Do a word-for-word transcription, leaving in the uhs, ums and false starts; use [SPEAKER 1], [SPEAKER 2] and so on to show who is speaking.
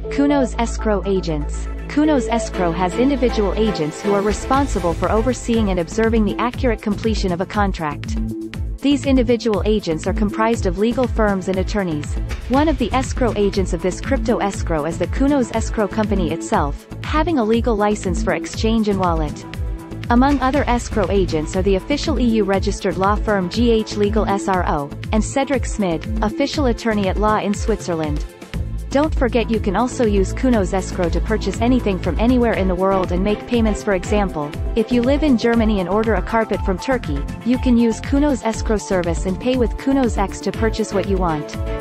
[SPEAKER 1] Kunos Escrow Agents. Kunos Escrow has individual agents who are responsible for overseeing and observing the accurate completion of a contract. These individual agents are comprised of legal firms and attorneys. One of the escrow agents of this crypto escrow is the Kunos Escrow Company itself, having a legal license for exchange and wallet. Among other escrow agents are the official E U-registered law firm G H Legal S R O, and Cedric Smid, official attorney at law in Switzerland. Don't forget you can also use Kunos Escrow to purchase anything from anywhere in the world and make payments. For example, if you live in Germany and order a carpet from Turkey, you can use Kunos Escrow service and pay with Kunos X to purchase what you want.